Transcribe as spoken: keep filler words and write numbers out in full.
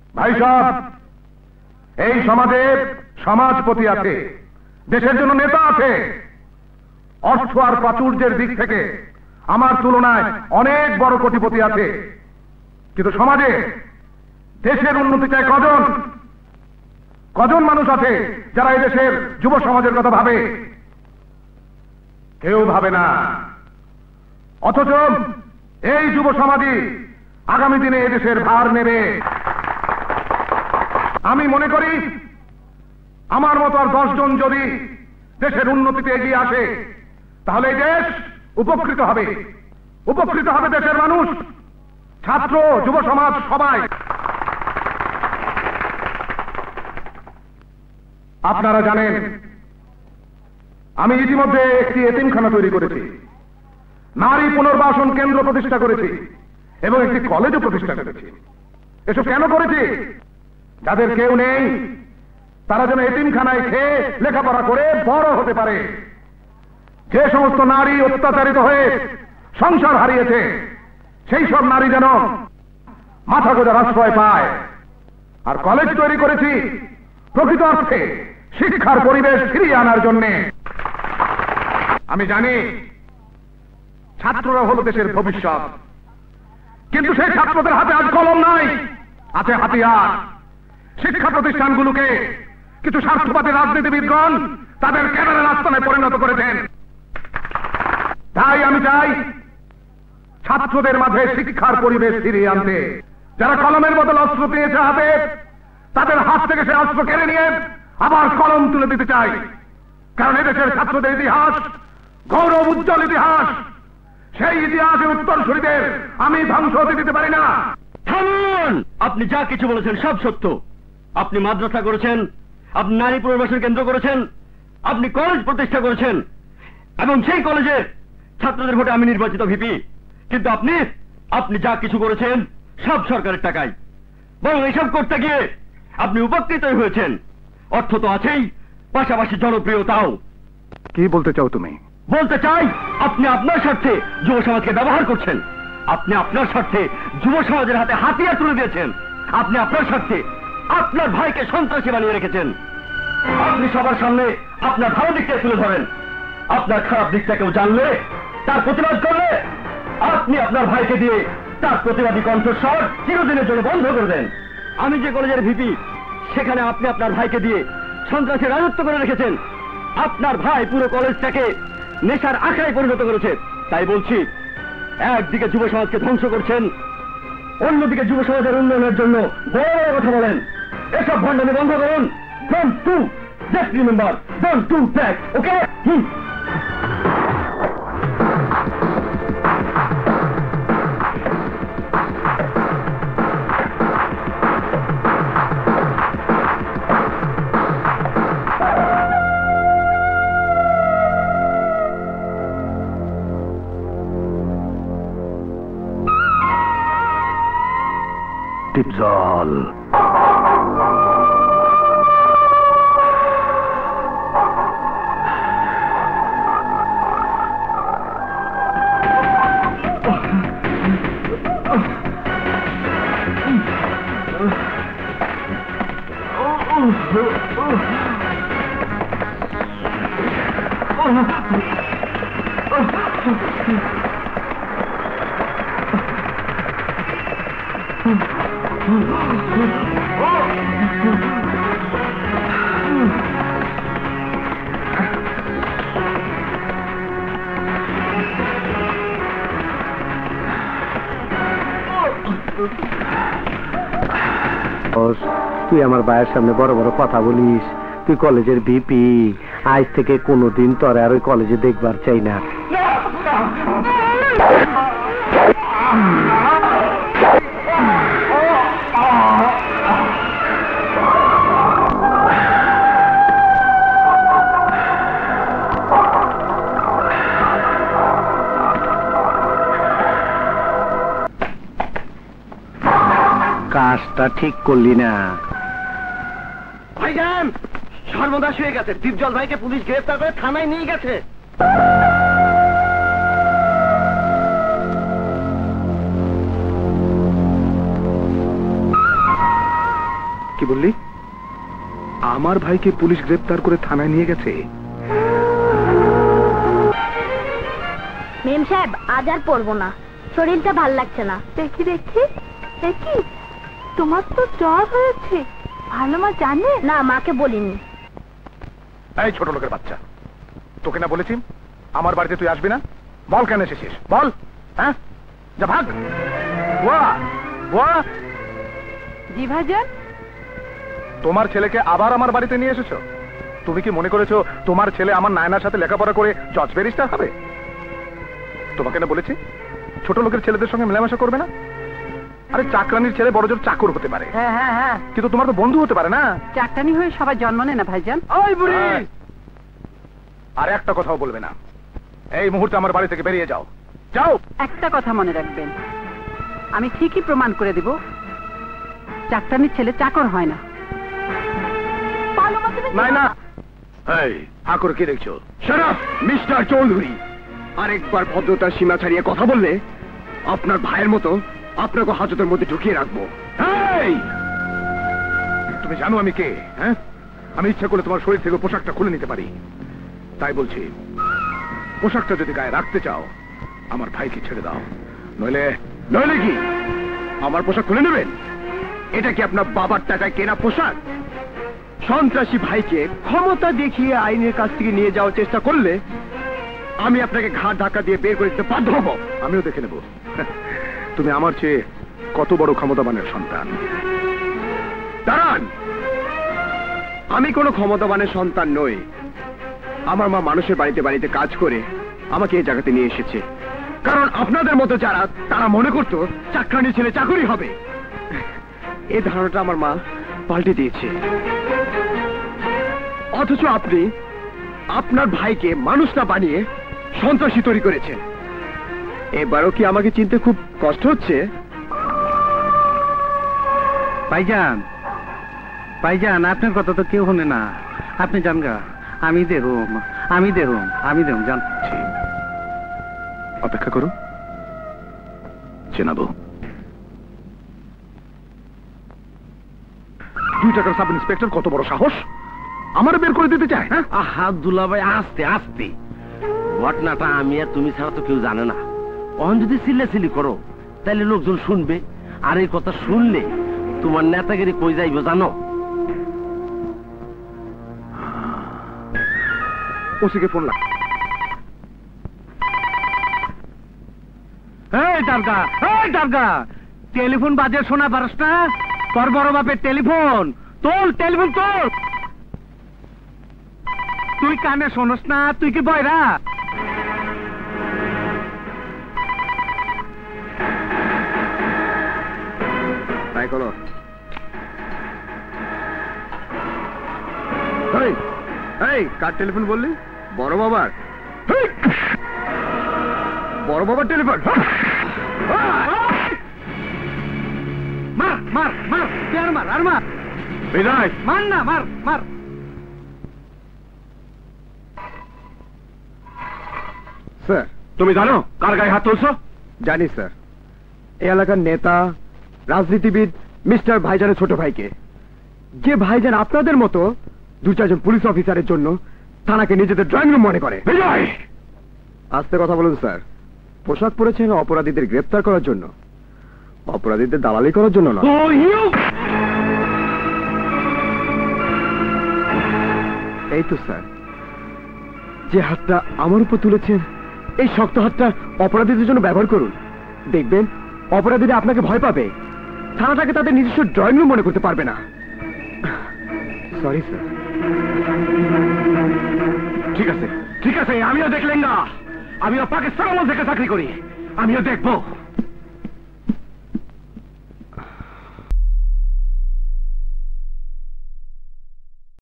ভাই সাহেব, এই সমাজে সমাজপতি আছে, দেশের জন্য নেতা আছে। অর্থ আর প্রাচুর্যের দিক থেকে আমার তুলনায় অনেক বড় কোটিপতি আছে, কিন্তু সমাজে দেশের উন্নতি চায় কজন? কজন মানুষ আছে যারা এই দেশের যুব সমাজের কথা ভাবে? কেউ ভাবে না। অথচ এই যুব সমাজই আগামী দিনে এই দেশের ভার নেবে। আমি মনে করি আমার মতো আর দশজন যদি দেশের উন্নতিতে এগিয়ে আসে তাহলে এই দেশ উপকৃত হবে, উপকৃত হবে দেশের মানুষ, ছাত্র, যুব সমাজ সবাই। আপনারা জানেন আমি ইতিমধ্যে একটি এতিমখানা তৈরি করেছি, নারী পুনর্বাসন কেন্দ্র প্রতিষ্ঠা করেছি এবং একটি কলেজও প্রতিষ্ঠা করেছি। এসব কেন করেছি? যাদের কেউ নেই তারা যেন এতিমখানায় খেয়ে লেখাপড়া করে বড় হতে পারে। যে সমস্ত নারী অত্যাচারিত হয়ে সংসার হারিয়েছে সেই সব নারী যেন মাথা গোঁজার আশ্রয় পায়। আর কলেজ তৈরি করেছি প্রকৃত অর্থে শিক্ষার পরিবেশ ফিরিয়ে আনার জন্য। আমি জানি ছাত্ররা হলো দেশের ভবিষ্যৎ, কিন্তু সেই ছাত্রদের হাতে আজ কলম নাই, আছে হাতিয়ার। শিক্ষা প্রতিষ্ঠানগুলোকে কিছু স্বার্থবাদী রাজনীতিবিদগণ তাদের ক্যামেরার আস্তানায় পরিণত করেছেন। তাই আমি চাই ছাত্রদের মাঝে শিক্ষার পরিবেশ ফিরিয়ে আনতে। যারা কলমের বদল অস্ত্র পেয়েছে হাতে, তাদের হাত থেকে সে অস্ত্র কেড়ে নিয়ে আবার কলম তুলে দিতে চাই। কারণ এদেশের ছাত্রদের ইতিহাস গৌরব উজ্জ্বল ইতিহাস, সেই ইতিহাসে উত্তরসূরিদের আমি ধ্বংস হতে দিতে পারি না। থামুন! আপনি যা কিছু বলেছেন সব সত্য। আপনি মাদ্রাসা করেছেন, আপনি নারী পুনর্বাসন কেন্দ্র করেছেন, আপনি কলেজ প্রতিষ্ঠা করেছেন এবং সেই কলেজে ছাত্রদের ভোটে আমি নির্বাচিত ভিপি। কিন্তু আপনি আপনি যা কিছু করেছেন সব সরকারের টাকায়, বরং এসব করতে গিয়ে আপনি উপকৃতই হয়েছেন। অর্থ তো আছেই, পাশাপাশি জনপ্রিয়তাও। কি বলতে চাও তুমি? বলতে চাই আপনি আপনার স্বার্থে যুব সমাজকে ব্যবহার করছেন, আপনি আপনার স্বার্থে যুব সমাজের হাতে হাতিয়ার তুলে দিয়েছেন, আপনি আপনার স্বার্থে আপনার ভাইকে সন্ত্রাসী বানিয়ে রেখেছেন। আপনি সবার সামনে আপনার ভালো দিকটা তুলে ধরেন, আপনার খারাপ দিকটা কেউ জানলে, তার প্রতিবাদ করলে আপনি আপনার ভাইকে দিয়ে তার প্রতিবাদী কণ্ঠস্বর চিরদিনের জন্য বন্ধ করে দেন। আমি যে কলেজের ভিপি সেখানে আপনি আপনার ভাইকে দিয়ে সন্ত্রাসী রাজত্ব করে রেখেছেন। আপনার ভাই পুরো কলেজটাকে নেশার আখড়ায় পরিণত করেছে। তাই বলছি, একদিকে যুব সমাজকে ধ্বংস করছেন, অন্যদিকে যুব সমাজের উন্নয়নের জন্য বড় বড় কথা বলেন। এসব ভণ্ডামি বন্ধ করুন। Don't do, just remember, don't do that, okay? টিপজল তুই আমার ভাইয়ের সামনে বড় বড় কথা বলিস। তুই কলেজের ভিপি, আজ থেকে কোনোদিন তোর আর ওই কলেজে দেখবার চাই না। কাজটা ঠিক করলি না। ভাইজান সর্বনাশ হয়ে গেছে, টিপজল ভাইকে পুলিশ গ্রেফতার করে থানায় নিয়ে গেছে। কি বললি? আমার ভাইকে পুলিশ গ্রেপ্তার করে থানায় নিয়ে গেছে? মেম সাহেব আজ আর পড়বো না, শরীরটা ভাল লাগছে না। দেখি দেখি দেখি, তোমার তো জ্বর হয়েছে, ভালো মা জানে? না, মাকে বলিনি। এই ছোট লোকের বাচ্চা, তোকে না বলেছি আমার বাড়িতে তুই আসবি না? বল কেন এসেছিস, বল। হ্যাঁ, যা ভাগ। বুয়া, বুয়া, জি ভাইজান। তোমার ছেলেকে আবার আমার বাড়িতে নিয়ে এসেছো? তুমি কি মনে করেছো তোমার ছেলে আমার নায়নার সাথে লেখাপড়া করে জজ ব্যারিস্টার হবে? তোমাকে না বলেছি ছোট লোকের ছেলেদের সঙ্গে মেলামেশা করবে না? আরে চাকরানির ছেলে বড় জোর চাকর হতে পারে, হ্যাঁ হ্যাঁ হ্যাঁ, কিন্তু তোমার তো বন্ধু হতে পারে না। চাকরানি হয়ে সবাই জন্ম নেয় না ভাইজান। ওই বুড়ি, আর একটা কথাও বলবে না। এই মুহূর্তে আমার বাড়ি থেকে বেরিয়ে যাও, যাও। একটা কথা মনে রাখবেন, আমি ঠিকই প্রমাণ করে দিব চাকরানির ছেলে চাকর হয় না। নাই না। এই ঠাকুর কি দেখছো? শাট আপ মিস্টার চৌধুরী, আরেকবার ভদ্রতার সীমা ছাড়িয়ে কথা বললে আপনার ভাইয়ের মতো আপনাকে হাজতের মধ্যে ঢুকিয়ে রাখবো। এই, তুমি জানো আমি কে? হ্যাঁ, আমি ইচ্ছা করলে তোমার শরীর থেকে পোশাকটা খুলে নিতে পারি। তাই বলছি, পোশাকটা যদি গায়ে রাখতে চাও আমার ভাইকে ছেড়ে দাও, নইলে নইলে কি আমার পোশাক খুলে নেবেন? এটা কি আপনার বাবার টাকায় কেনা পোশাক? সন্ত্রাসী ভাইকে ক্ষমতা দেখিয়ে আইনের কাছ থেকে নিয়ে যাওয়ার চেষ্টা করলে আমি আপনাকে ঘাট ধাক্কা দিয়ে বের করে দিতে বাধ্য হব। আমিও দেখে নেব তুমি আমার চেয়ে কত বড় ক্ষমতাবানের সন্তান। দাঁড়ান, আমি কোনো ক্ষমতাবানের সন্তান নই। আমার মা মানুষের বাড়িতে বাড়িতে কাজ করে আমাকে এই জায়গাতে নিয়ে এসেছে, কারণ আপনাদের মতো যারা তারা মনে করতো চাকরানি ছেলে চাকরি হবে। এই ধারণাটা আমার মা পাল্টে দিয়েছে। অথচ আপনি আপনার ভাইকে মানুষ না বানিয়ে সন্ত্রাসী তৈরি করেছেন। এবারও কি আমাকে চিনতে খুব কষ্ট হচ্ছে? ভাইজান, ভাইজান, আপনার কথা তো কেউ শোনে না। আপনি জান গা, আমি দেখুম, আমি দেখুম, আমি দেখুম, জান। অপেক্ষা করো, চেনাবো। দুই টাকার সাব ইন্সপেক্টর কত বড় সাহস, আমার বের করে দিতে চায়। হ্যাঁ, আহা দুলাভাই, আস্তে আস্তে। ঘটনাটা আমি আর তুমি ছাড়া তো কেউ জানে না। অহন যদি চিল্লাচিল্লি করো তাহলে লোকজন শুনবে, আর এই কথা শুনলে তোমার নেতাগিরি কই যাইব জানো? ওসিকে ফোন লাগ। এই দারগা, এই দারগা, টেলিফোন বাজে শোনা পারস না? তোর বড় বাপের টেলিফোন, তোল টেলিফোন তোল। তুই কানে শোনস না? তুই কি বয়রা? তাই করো। এই, এই কার টেলিফোন বললি? বড় বাবার? এই, বড় বাবার টেলিফোন? মার মার মার, তুই আর মার, আর মার। বিদায়। মার না, মার মার। স্যার, তুমি জানো কার গায়ে হাত তুলছো? জানি স্যার, এই এলাকার নেতা রাজনীতিবিদ মিস্টার ভাইজানের ছোট ভাইকে, যে ভাইজান আপনাদের মতো দু চারজন পুলিশ অফিসারের জন্য থানাকে নিজেদের ড্রয়িং রুম মনে করে। বিজয়, আস্তে কথা বলুন স্যার। পোশাক পরেছেন অপরাধীদের গ্রেপ্তার করার জন্য, অপরাধীদের দালালি করার জন্য না। এই তো স্যার, যে হাতটা আমার উপর তুলেছেন এই শক্ত হাতটা অপরাধীদের জন্য ব্যবহার করুন, দেখবেন অপরাধীরা আপনাকে ভয় পাবে, থানাটাকে তাদের নিজস্ব ড্রয়িং রুম মনে করতে পারবে না। Sorry sir. ঠিক আছে ঠিক আছে, আমিও দেখলেন না, আমিও পাকিস্তানের মধ্যে চাকরি করি, আমিও দেখবো